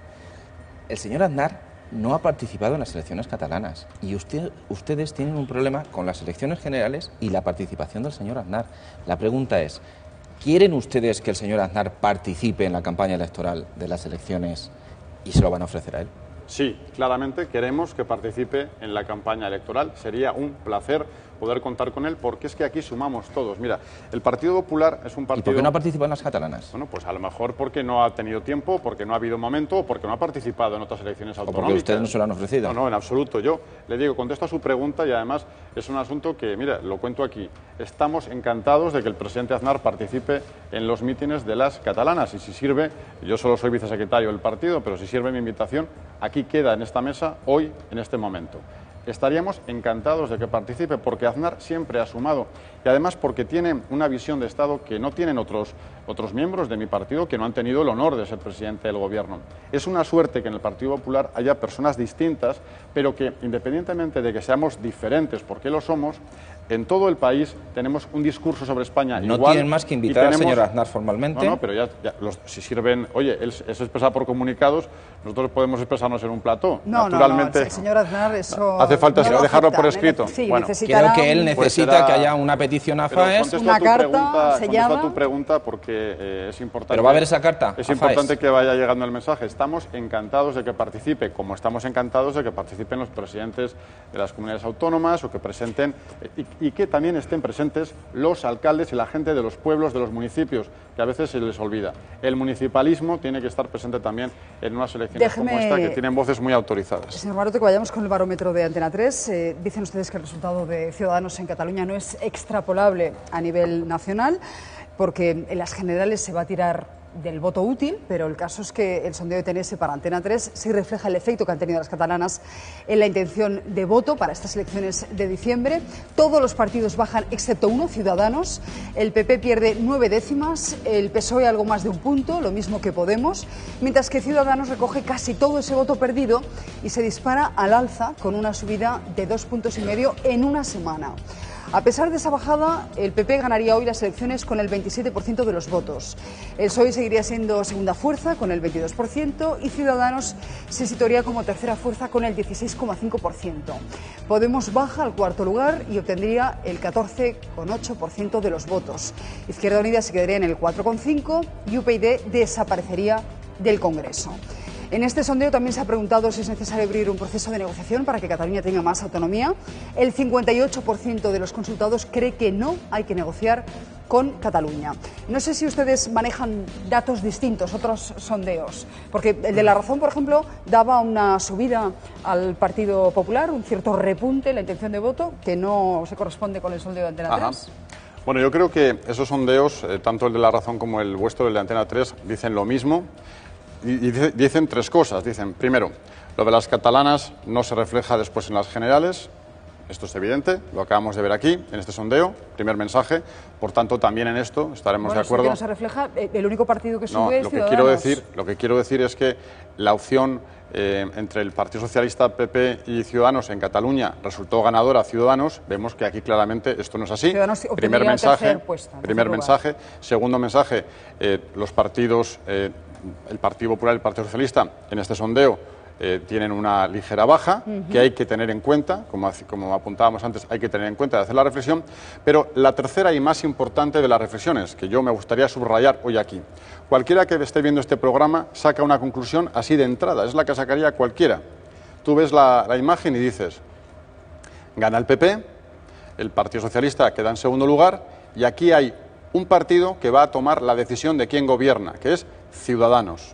El señor Aznar no ha participado en las elecciones catalanas y usted, ustedes tienen un problema con las elecciones generales y la participación del señor Aznar. La pregunta es, ¿quieren ustedes que el señor Aznar participe en la campaña electoral de las elecciones y se lo van a ofrecer a él? Sí, claramente queremos que participe en la campaña electoral. Sería un placer poder contar con él, porque es que aquí sumamos todos. Mira, el Partido Popular es un partido... ¿Y por qué no ha participado en las catalanas? Bueno, pues a lo mejor porque no ha tenido tiempo, porque no ha habido momento, o porque no ha participado en otras elecciones autonómicas. ¿O porque ustedes no se lo han ofrecido? No, no, en absoluto. Yo le digo, contesto a su pregunta, y además es un asunto que, mira, lo cuento aquí. Estamos encantados de que el presidente Aznar participe en los mítines de las catalanas, y si sirve, yo solo soy vicesecretario del partido, pero si sirve mi invitación, aquí queda en esta mesa, hoy, en este momento. Estaríamos encantados de que participe, porque Aznar siempre ha sumado, y además porque tiene una visión de Estado que no tienen otros, otros miembros de mi partido, que no han tenido el honor de ser presidente del Gobierno. Es una suerte que en el Partido Popular haya personas distintas, pero que, independientemente de que seamos diferentes, porque lo somos, en todo el país tenemos un discurso sobre España no igual. Tienen más que invitar tenemos... al señor Aznar formalmente. No, no, pero ya, ya los, si sirven... Oye, él se expresa por comunicados, nosotros podemos expresarnos en un plató. No, Naturalmente, no, no, señor Aznar, eso... Hace falta no dejarlo por escrito. Sí, bueno, creo que él necesita pues será... que haya una petición a FAES. Una carta pregunta, sellada. Contesto a tu pregunta porque eh, es importante... ¿Pero va a haber esa carta? Es importante que vaya llegando el mensaje. Estamos encantados de que participe, como estamos encantados de que participen los presidentes de las comunidades autónomas, o que presenten... y, y que también estén presentes los alcaldes y la gente de los pueblos, de los municipios, que a veces se les olvida. El municipalismo tiene que estar presente también en unas elecciones Déjeme, como esta, que tienen voces muy autorizadas. Señor Maroto, que vayamos con el barómetro de Antena tres. Eh, dicen ustedes que el resultado de Ciudadanos en Cataluña no es extrapolable a nivel nacional, porque en las generales se va a tirar del voto útil, pero el caso es que el sondeo de T N S para Antena tres sí refleja el efecto que han tenido las catalanas en la intención de voto para estas elecciones de diciembre. Todos los partidos bajan excepto uno, Ciudadanos. El P P pierde nueve décimas, el P S O E algo más de un punto, lo mismo que Podemos, mientras que Ciudadanos recoge casi todo ese voto perdido y se dispara al alza con una subida de dos puntos y medio en una semana. A pesar de esa bajada, el P P ganaría hoy las elecciones con el veintisiete por ciento de los votos. El P S O E seguiría siendo segunda fuerza con el veintidós por ciento y Ciudadanos se situaría como tercera fuerza con el dieciséis coma cinco por ciento. Podemos baja al cuarto lugar y obtendría el catorce coma ocho por ciento de los votos. Izquierda Unida se quedaría en el cuatro coma cinco por ciento y U P y D desaparecería del Congreso. En este sondeo también se ha preguntado si es necesario abrir un proceso de negociación para que Cataluña tenga más autonomía. El cincuenta y ocho por ciento de los consultados cree que no hay que negociar con Cataluña. No sé si ustedes manejan datos distintos, otros sondeos, porque el de La Razón, por ejemplo, daba una subida al Partido Popular, un cierto repunte en la intención de voto, que no se corresponde con el sondeo de Antena tres. Bueno, yo creo que esos sondeos, eh, tanto el de La Razón como el vuestro, el de Antena tres, dicen lo mismo. Y dicen tres cosas. Dicen, primero, lo de las catalanas no se refleja después en las generales. Esto es evidente, lo acabamos de ver aquí, en este sondeo, primer mensaje. Por tanto, también en esto estaremos bueno, de acuerdo. Que no se refleja, el único partido que sube no, es lo que Ciudadanos. quiero decir, lo que quiero decir es que la opción eh, entre el Partido Socialista, P P y Ciudadanos en Cataluña resultó ganadora a Ciudadanos. Vemos que aquí claramente esto no es así. Primer mensaje, puesta, primer mensaje. Segundo mensaje, eh, los partidos... Eh, el Partido Popular y el Partido Socialista en este sondeo eh, tienen una ligera baja, uh-huh. que hay que tener en cuenta, como, como apuntábamos antes, hay que tener en cuenta de hacer la reflexión, pero la tercera y más importante de las reflexiones, que yo me gustaría subrayar hoy aquí. Cualquiera que esté viendo este programa saca una conclusión así de entrada, es la que sacaría cualquiera. Tú ves la, la imagen y dices, gana el P P, el Partido Socialista queda en segundo lugar, y aquí hay un partido que va a tomar la decisión de quién gobierna, que es Ciudadanos.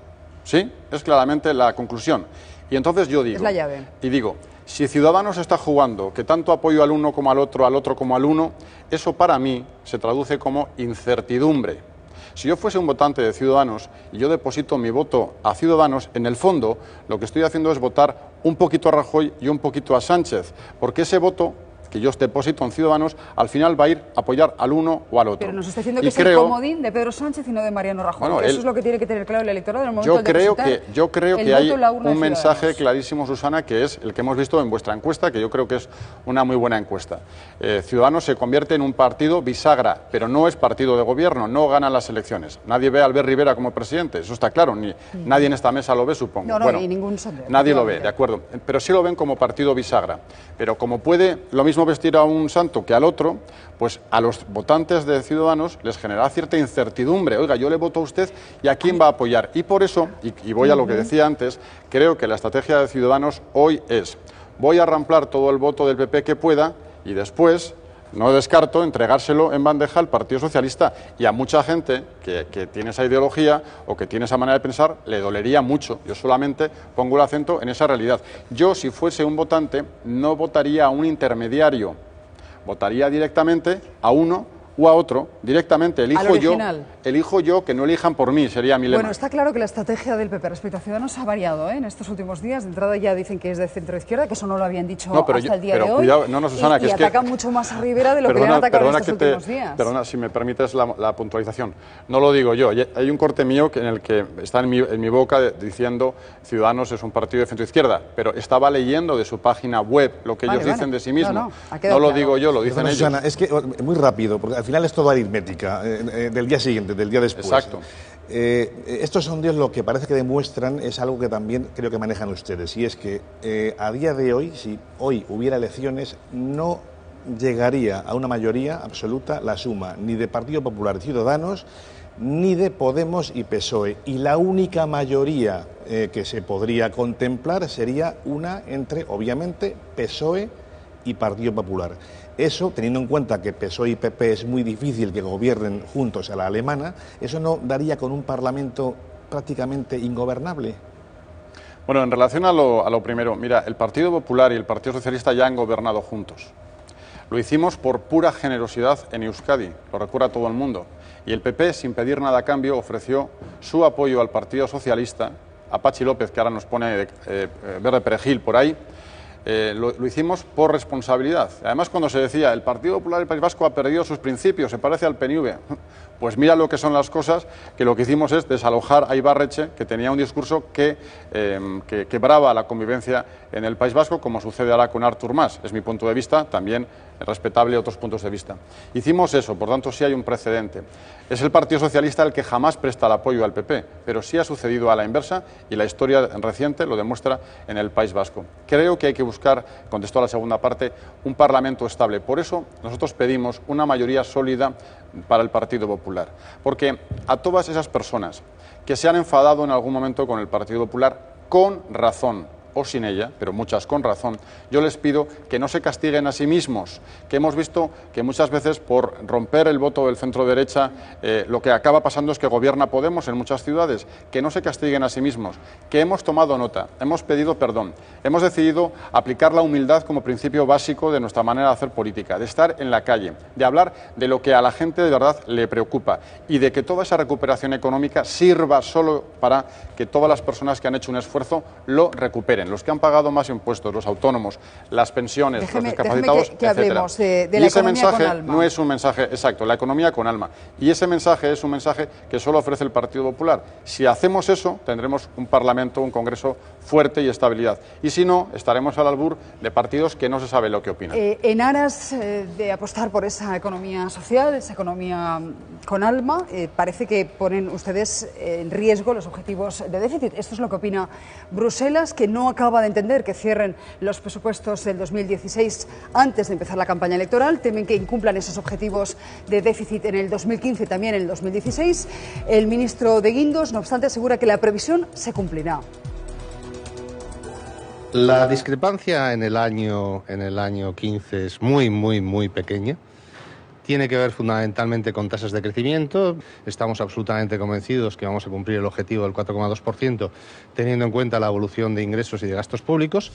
¿sí? Es claramente la conclusión. Y entonces yo digo... Es la llave. Y digo, si Ciudadanos está jugando que tanto apoyo al uno como al otro, al otro como al uno, eso para mí se traduce como incertidumbre. Si yo fuese un votante de Ciudadanos y yo deposito mi voto a Ciudadanos, en el fondo lo que estoy haciendo es votar un poquito a Rajoy y un poquito a Sánchez, porque ese voto que yo deposito en Ciudadanos, al final va a ir a apoyar al uno o al otro. Pero nos está diciendo que y es creo, el comodín de Pedro Sánchez y no de Mariano Rajoy. Bueno, que él, eso es lo que tiene que tener claro el electorado en el momento yo de creo depositar que Yo creo el que voto hay en la urna un de mensaje Ciudadanos. clarísimo, Susana, que es el que hemos visto en vuestra encuesta, que yo creo que es una muy buena encuesta. Eh, Ciudadanos se convierte en un partido bisagra, pero no es partido de gobierno, no gana las elecciones. Nadie ve a Albert Rivera como presidente, eso está claro, ni mm. nadie en esta mesa lo ve, supongo. No, no, bueno, ni ningún sondeo. Nadie lo ve, de acuerdo, pero sí lo ven como partido bisagra. Pero como puede lo mismo vestir a un santo que al otro, pues a los votantes de Ciudadanos les genera cierta incertidumbre. Oiga, yo le voto a usted y a quién va a apoyar. Y por eso, y, y voy a lo que decía antes, creo que la estrategia de Ciudadanos hoy es: voy a ramplar todo el voto del P P que pueda y después, no descarto, entregárselo en bandeja al Partido Socialista. Y a mucha gente que, que tiene esa ideología o que tiene esa manera de pensar le dolería mucho. Yo solamente pongo el acento en esa realidad. Yo, si fuese un votante, no votaría a un intermediario. Votaría directamente a uno o a otro, directamente. Elijo yo, elijo yo que no elijan por mí, sería mi lema. Bueno, está claro que la estrategia del P P respecto a Ciudadanos ha variado ¿eh? en estos últimos días. De entrada ya dicen que es de centro-izquierda, que eso no lo habían dicho no, pero hasta yo, el día pero de hoy. Cuidado, no, no, Susana, y, que y es atacan que, mucho más a Rivera de lo perdona, que le han atacado en estos que te, últimos días. Perdona, si me permites la, la puntualización. No lo digo yo. Hay un corte mío en el que está en mi, en mi boca de, diciendo Ciudadanos es un partido de centro-izquierda, pero estaba leyendo de su página web lo que vale, ellos vale. dicen de sí mismos. No, no, no lo claro. digo yo, lo dicen Perdona, ellos. Susana, es que muy rápido, porque al final es todo aritmética. Eh, del día siguiente, del día después. Exacto. Eh, estos sondeos lo que parece que demuestran es algo que también creo que manejan ustedes, y es que eh, a día de hoy, si hoy hubiera elecciones, no llegaría a una mayoría absoluta la suma ni de Partido Popular y Ciudadanos ni de Podemos y P S O E. Y la única mayoría eh, que se podría contemplar sería una entre, obviamente, P S O E y Partido Popular. Eso, teniendo en cuenta que P S O E y P P es muy difícil que gobiernen juntos a la alemana, ¿eso no daría con un Parlamento prácticamente ingobernable? Bueno, en relación a lo, a lo primero, mira, el Partido Popular y el Partido Socialista ya han gobernado juntos. Lo hicimos por pura generosidad en Euskadi, lo recuerda todo el mundo. Y el P P, sin pedir nada a cambio, ofreció su apoyo al Partido Socialista, a Patxi López, que ahora nos pone eh, eh, verde perejil por ahí. Eh, lo, lo hicimos por responsabilidad. Además, cuando se decía el Partido Popular del País Vasco ha perdido sus principios, se parece al P N V, pues mira lo que son las cosas, que lo que hicimos es desalojar a Ibarretxe, que tenía un discurso que, eh, que quebraba la convivencia en el País Vasco, como sucede ahora con Artur Mas. Es mi punto de vista, también respetable otros puntos de vista. Hicimos eso, por tanto sí hay un precedente. Es el Partido Socialista el que jamás presta el apoyo al P P, pero sí ha sucedido a la inversa y la historia reciente lo demuestra en el País Vasco. Creo que hay que buscar, contestó a la segunda parte, un Parlamento estable. Por eso nosotros pedimos una mayoría sólida para el Partido Popular, porque a todas esas personas que se han enfadado en algún momento con el Partido Popular, con razón, o sin ella, pero muchas con razón, yo les pido que no se castiguen a sí mismos, que hemos visto que muchas veces por romper el voto del centro-derecha eh, lo que acaba pasando es que gobierna Podemos en muchas ciudades, que no se castiguen a sí mismos, que hemos tomado nota, hemos pedido perdón, hemos decidido aplicar la humildad como principio básico de nuestra manera de hacer política, de estar en la calle, de hablar de lo que a la gente de verdad le preocupa y de que toda esa recuperación económica sirva solo para que todas las personas que han hecho un esfuerzo lo recuperen. Los que han pagado más impuestos, los autónomos, las pensiones, déjeme, los discapacitados, que, que hablemos de, de y la ese economía mensaje con alma. no es un mensaje, exacto, la economía con alma. Y ese mensaje es un mensaje que solo ofrece el Partido Popular. Si hacemos eso, tendremos un Parlamento, un Congreso fuerte y estabilidad. Y si no, estaremos al albur de partidos que no se sabe lo que opinan. Eh, en aras eh, de apostar por esa economía social, esa economía con alma, eh, parece que ponen ustedes en riesgo los objetivos de déficit. Esto es lo que opina Bruselas, que no acaba de entender que cierren los presupuestos del dos mil dieciséis antes de empezar la campaña electoral. Temen que incumplan esos objetivos de déficit en el dos mil quince y también en el dos mil dieciséis. El ministro de Guindos, no obstante, asegura que la previsión se cumplirá. La discrepancia en el año, en el año quince es muy, muy, muy pequeña. tiene que ver fundamentalmente con tasas de crecimiento. Estamos absolutamente convencidos que vamos a cumplir el objetivo del cuatro coma dos por ciento, teniendo en cuenta la evolución de ingresos y de gastos públicos.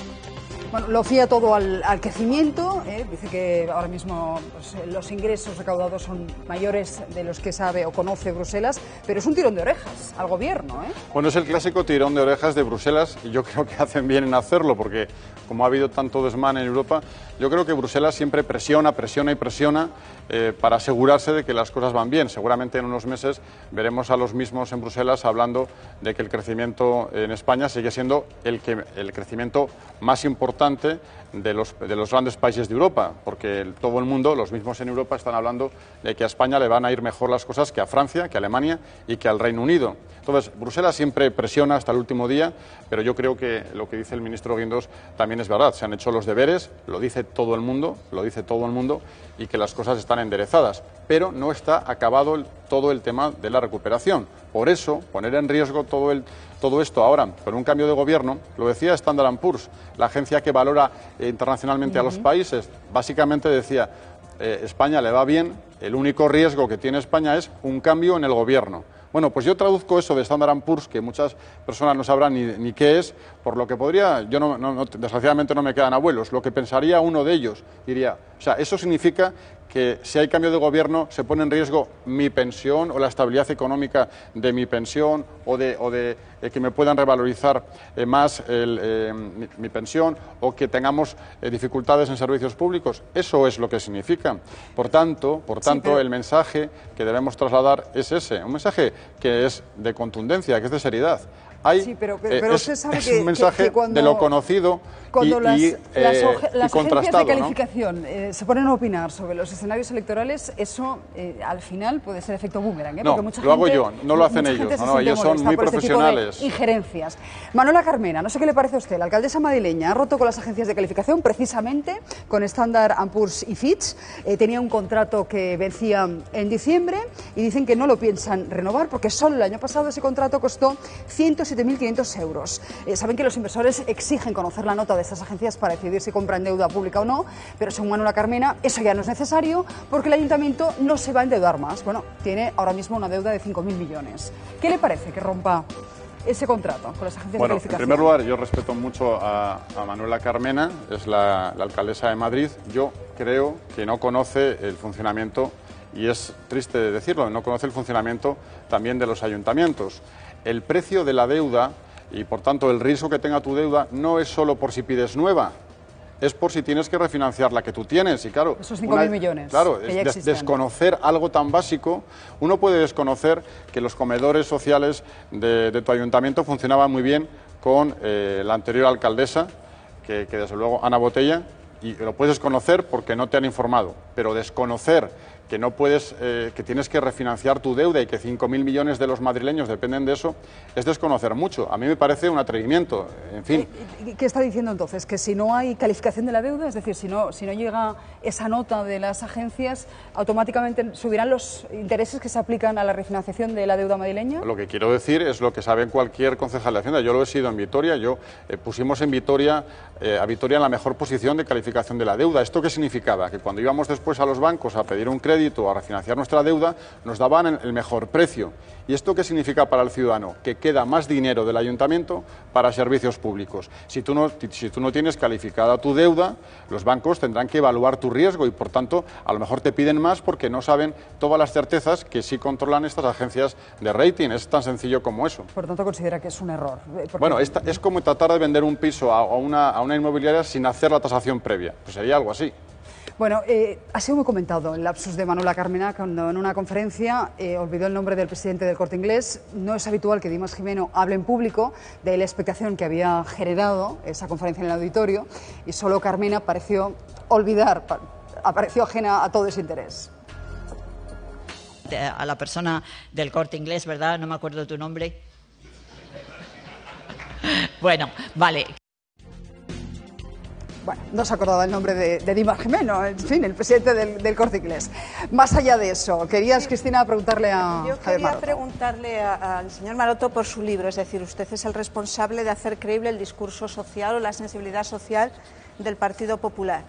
Bueno, lo fía todo al, al crecimiento, ¿eh? Dice que ahora mismo pues, los ingresos recaudados son mayores de los que sabe o conoce Bruselas, pero es un tirón de orejas al gobierno, ¿eh? Bueno, es el clásico tirón de orejas de Bruselas y yo creo que hacen bien en hacerlo porque como ha habido tanto desmán en Europa, yo creo que Bruselas siempre presiona, presiona y presiona eh, para asegurarse de que las cosas van bien. Seguramente en unos meses veremos a los mismos en Bruselas hablando de que el crecimiento en España sigue siendo el, que, el crecimiento más importante de los, de los grandes países de Europa, porque el, todo el mundo, los mismos en Europa, están hablando de que a España le van a ir mejor las cosas que a Francia, que a Alemania y que al Reino Unido. Entonces, Bruselas siempre presiona hasta el último día, pero yo creo que lo que dice el ministro Guindos también es verdad. Se han hecho los deberes, lo dice todo el mundo, lo dice todo el mundo, y que las cosas están enderezadas, pero no está acabado el, todo el tema de la recuperación. Por eso, poner en riesgo todo, el, todo esto ahora, con un cambio de gobierno, lo decía Standard and Poor's, la agencia que valora eh, internacionalmente uh-huh. a los países, básicamente decía, eh, España le va bien, el único riesgo que tiene España es un cambio en el gobierno. Bueno, pues yo traduzco eso de Standard and Poor's, que muchas personas no sabrán ni, ni qué es, por lo que podría, yo no, no, no, desgraciadamente no me quedan abuelos, lo que pensaría uno de ellos, diría, o sea, eso significa que si hay cambio de gobierno se pone en riesgo mi pensión o la estabilidad económica de mi pensión o de, o de eh, que me puedan revalorizar eh, más el, eh, mi, mi pensión o que tengamos eh, dificultades en servicios públicos. Eso es lo que significa. Por tanto, por tanto sí, pero... el mensaje que debemos trasladar es ese, un mensaje que es de contundencia, que es de seriedad. Hay, sí, pero, pero, pero eh, usted es, sabe es que, un mensaje que, que cuando, de lo conocido cuando y, las, y, las, eh, las y agencias de calificación ¿no? eh, se ponen a opinar sobre los escenarios electorales, eso eh, al final puede ser efecto boomerang, ¿eh? No, porque mucha lo hago gente, yo, no lo hacen ellos, no, no, ellos son muy por profesionales. Este tipo de injerencias. Manuela Carmena, no sé qué le parece a usted, la alcaldesa madrileña ha roto con las agencias de calificación precisamente con Standard and Poor's y Fitch, eh, tenía un contrato que vencía en diciembre y dicen que no lo piensan renovar porque solo el año pasado ese contrato costó ciento siete mil quinientos euros. Eh, saben que los inversores exigen conocer la nota de estas agencias para decidir si compran deuda pública o no, pero según Manuela Carmena eso ya no es necesario porque el ayuntamiento no se va a endeudar más. Bueno, tiene ahora mismo una deuda de cinco mil millones. ¿Qué le parece que rompa ese contrato con las agencias bueno, de calificación? En primer lugar, yo respeto mucho a, a Manuela Carmena, es la, la alcaldesa de Madrid. Yo creo que no conoce el funcionamiento, y es triste decirlo, no conoce el funcionamiento también de los ayuntamientos. El precio de la deuda y, por tanto, el riesgo que tenga tu deuda no es solo por si pides nueva, es por si tienes que refinanciar la que tú tienes. Y claro, esos cinco mil millones. Claro, que ya es des desconocer algo tan básico. Uno puede desconocer que los comedores sociales de, de tu ayuntamiento funcionaban muy bien con eh, la anterior alcaldesa, que, que desde luego Ana Botella, y lo puedes desconocer porque no te han informado, pero desconocer que no puedes, eh, que tienes que refinanciar tu deuda y que cinco mil millones de los madrileños dependen de eso, es desconocer mucho. A mí me parece un atrevimiento, en fin. ¿Qué está diciendo entonces? ¿Que si no hay calificación de la deuda, es decir, si no, si no llega esa nota de las agencias, automáticamente subirán los intereses que se aplican a la refinanciación de la deuda madrileña? Lo que quiero decir es lo que sabe cualquier concejal de Hacienda. Yo lo he sido en Vitoria, yo eh, pusimos en Vitoria, eh, a Vitoria en la mejor posición de calificación de la deuda. ¿Esto qué significaba? Que cuando íbamos después a los bancos a pedir un crédito, a refinanciar nuestra deuda, nos daban el mejor precio. ¿Y esto qué significa para el ciudadano? Que queda más dinero del ayuntamiento para servicios públicos. Si tú no, si tú no tienes calificada tu deuda, los bancos tendrán que evaluar tu riesgo y, por tanto, a lo mejor te piden más porque no saben todas las certezas que sí controlan estas agencias de rating. Es tan sencillo como eso. Por tanto, considera que es un error. Porque... Bueno, esta, es como tratar de vender un piso a, a, una, a una inmobiliaria sin hacer la tasación previa. Pues sería algo así. Bueno, eh, ha sido muy comentado el lapsus de Manuela Carmena cuando en una conferencia eh, olvidó el nombre del presidente del Corte Inglés. No es habitual que Dimas Jimeno hable en público, de la expectación que había generado esa conferencia en el auditorio, y solo Carmena pareció olvidar, apareció ajena a todo ese interés. A la persona del Corte Inglés, ¿verdad? No me acuerdo tu nombre. Bueno, vale. Bueno, no se acordaba el nombre de, de Dimas Jimeno, en fin, el presidente del, del Corte Inglés. Más allá de eso, querías, sí, Cristina, preguntarle a Yo Javier quería Maroto. preguntarle a, al señor Maroto por su libro, es decir, usted es el responsable de hacer creíble el discurso social o la sensibilidad social del Partido Popular.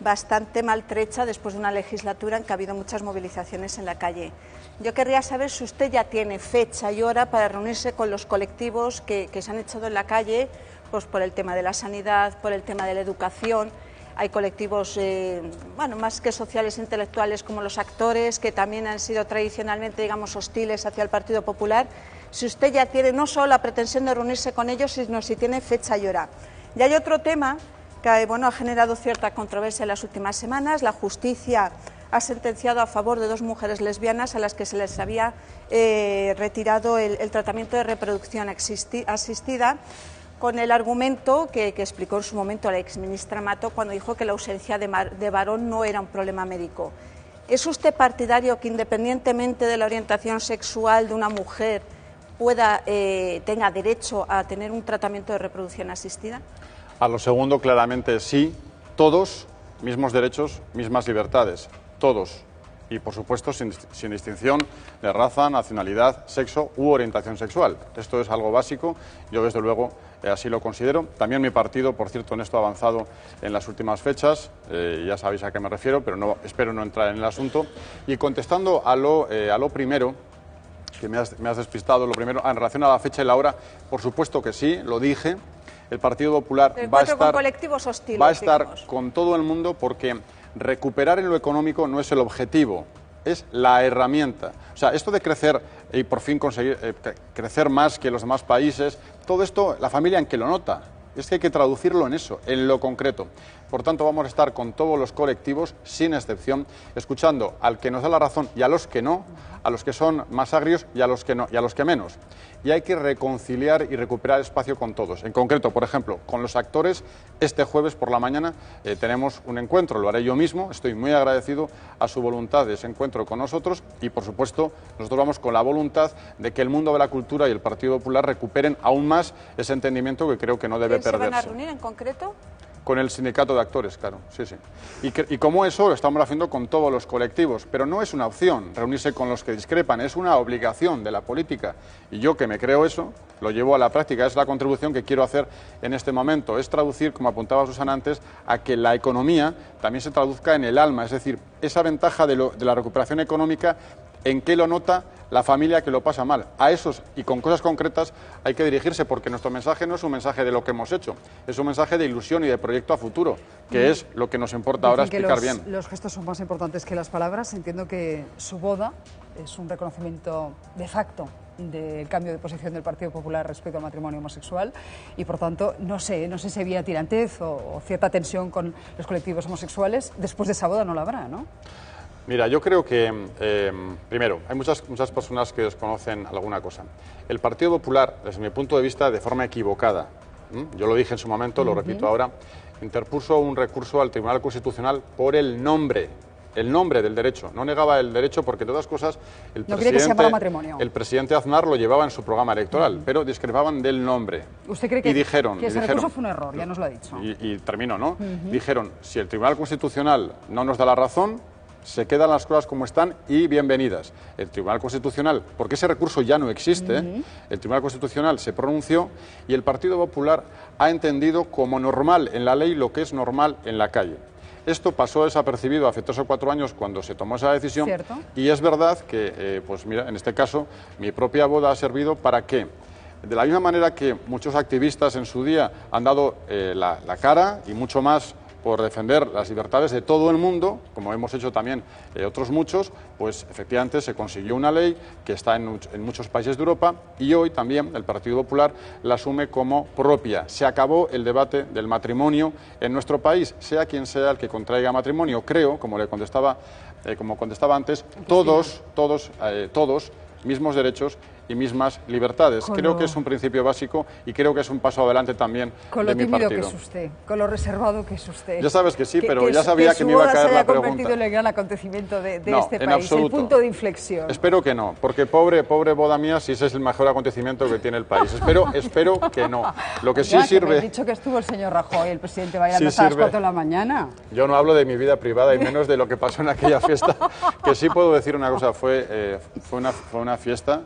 bastante maltrecha después de una legislatura en que ha habido muchas movilizaciones en la calle. Yo querría saber si usted ya tiene fecha y hora para reunirse con los colectivos que, que se han echado en la calle, pues por el tema de la sanidad, por el tema de la educación. Hay colectivos, eh, bueno, más que sociales e intelectuales, como los actores, que también han sido tradicionalmente, digamos, hostiles hacia el Partido Popular. Si usted ya tiene no solo la pretensión de reunirse con ellos, sino si tiene fecha y hora. Y hay otro tema que, bueno, ha generado cierta controversia en las últimas semanas. La justicia ha sentenciado a favor de dos mujeres lesbianas a las que se les había eh, retirado el, el tratamiento de reproducción asistida, con el argumento que, que explicó en su momento la exministra Mato cuando dijo que la ausencia de, mar, de varón no era un problema médico. ¿Es usted partidario que, independientemente de la orientación sexual de una mujer, pueda, eh, tenga derecho a tener un tratamiento de reproducción asistida? A lo segundo, claramente sí. Todos, mismos derechos, mismas libertades. Todos. Y, por supuesto, sin, sin distinción de raza, nacionalidad, sexo u orientación sexual. Esto es algo básico. Yo, desde luego, eh, así lo considero. También mi partido, por cierto, en esto ha avanzado en las últimas fechas. Eh, ya sabéis a qué me refiero, pero no, espero no entrar en el asunto. Y contestando a lo, eh, a lo primero, que me has, me has despistado, lo primero, en relación a la fecha y la hora, por supuesto que sí, lo dije. El Partido Popular va a estar, con colectivos hostiles, va a estar digamos. con todo el mundo, porque recuperar en lo económico no es el objetivo, es la herramienta. O sea, esto de crecer y por fin conseguir eh, crecer más que los demás países, todo esto, la familia en que lo nota, es que hay que traducirlo en eso, en lo concreto. Por tanto, vamos a estar con todos los colectivos, sin excepción, escuchando al que nos da la razón y a los que no, a los que son más agrios y a los que no, y a los que menos. Y hay que reconciliar y recuperar espacio con todos. En concreto, por ejemplo, con los actores, este jueves por la mañana eh, tenemos un encuentro, lo haré yo mismo, estoy muy agradecido a su voluntad de ese encuentro con nosotros y, por supuesto, nosotros vamos con la voluntad de que el mundo de la cultura y el Partido Popular recuperen aún más ese entendimiento que creo que no debe perderse. ¿Se van a reunir en concreto? Con el sindicato de actores, claro, sí, sí. Y, que, y como eso lo estamos haciendo con todos los colectivos, pero no es una opción reunirse con los que discrepan, es una obligación de la política. Y yo, que me creo eso, lo llevo a la práctica, es la contribución que quiero hacer en este momento, es traducir, como apuntaba Susana antes, a que la economía también se traduzca en el alma, es decir, esa ventaja de, lo, de la recuperación económica, ¿en qué lo nota la familia que lo pasa mal? A esos y con cosas concretas hay que dirigirse, porque nuestro mensaje no es un mensaje de lo que hemos hecho, es un mensaje de ilusión y de proyecto a futuro, que es lo que nos importa ahora explicar los, bien. Los gestos son más importantes que las palabras. Entiendo que su boda es un reconocimiento de facto del cambio de posición del Partido Popular respecto al matrimonio homosexual y, por tanto, no sé, no sé si había tirantez o, o cierta tensión con los colectivos homosexuales. Después de esa boda no la habrá, ¿no? Mira, yo creo que, eh, primero, hay muchas, muchas personas que desconocen alguna cosa. El Partido Popular, desde mi punto de vista, de forma equivocada, ¿m? yo lo dije en su momento, lo repito ahora, interpuso un recurso al Tribunal Constitucional por el nombre, el nombre del derecho. No negaba el derecho porque, entre otras cosas, el, no presidente, matrimonio. el presidente Aznar lo llevaba en su programa electoral, uh-huh. pero discrepaban del nombre. ¿Usted cree que, y dijeron, que ese y dijeron, recurso fue un error? Ya nos lo ha dicho. Y, y terminó, ¿no? Uh-huh. Dijeron, si el Tribunal Constitucional no nos da la razón, se quedan las cosas como están y bienvenidas. El Tribunal Constitucional, porque ese recurso ya no existe, uh-huh. el Tribunal Constitucional se pronunció y el Partido Popular ha entendido como normal en la ley lo que es normal en la calle. Esto pasó desapercibido hace tres o cuatro años cuando se tomó esa decisión. ¿Cierto? Y es verdad que, eh, pues mira, en este caso, mi propia boda ha servido para que, de la misma manera que muchos activistas en su día han dado eh, la, la cara y mucho más por defender las libertades de todo el mundo, como hemos hecho también eh, otros muchos, pues efectivamente se consiguió una ley que está en, en muchos países de Europa y hoy también el Partido Popular la asume como propia. Se acabó el debate del matrimonio en nuestro país, sea quien sea el que contraiga matrimonio. Creo, como le contestaba, eh, como contestaba antes, todos, todos, eh, todos, mismos derechos y mismas libertades. Con creo lo... que es un principio básico y creo que es un paso adelante también con de lo mi partido. tímido que es usted, con lo reservado que es usted. Ya sabes que sí, que, pero que, ya sabía que, que me iba a caer la pregunta. se haya convertido en el gran acontecimiento de, de no, este en país, absoluto. el punto de inflexión. Espero que no, porque pobre, pobre boda mía, si ese es el mejor acontecimiento que tiene el país. Espero, espero que no. Lo que sí ya, sirve... Que me han dicho que estuvo el señor Rajoy, el presidente bailando sí hasta las cuatro de la mañana. Yo no hablo de mi vida privada y menos de lo que pasó en aquella fiesta, que sí puedo decir una cosa, fue, eh, fue, una, fue una fiesta, una celebración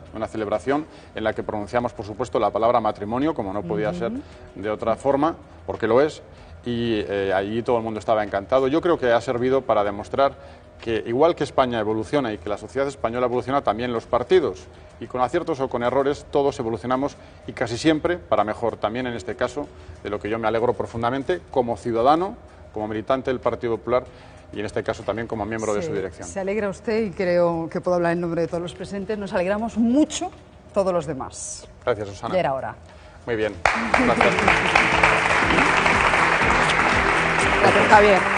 celebración en la que pronunciamos, por supuesto, la palabra matrimonio, como no podía Ujú. ser de otra forma, porque lo es, y eh, allí todo el mundo estaba encantado. Yo creo que ha servido para demostrar que, igual que España evoluciona y que la sociedad española evoluciona, también los partidos, y con aciertos o con errores todos evolucionamos, y casi siempre para mejor. También en este caso, de lo que yo me alegro profundamente como ciudadano, como militante del Partido Popular, y en este caso también como miembro de Sí, su dirección. Se alegra usted y creo que puedo hablar en nombre de todos los presentes. Nos alegramos mucho todos los demás. Gracias, Susana. Ya era hora. Muy bien. Gracias. Gracias, Javier.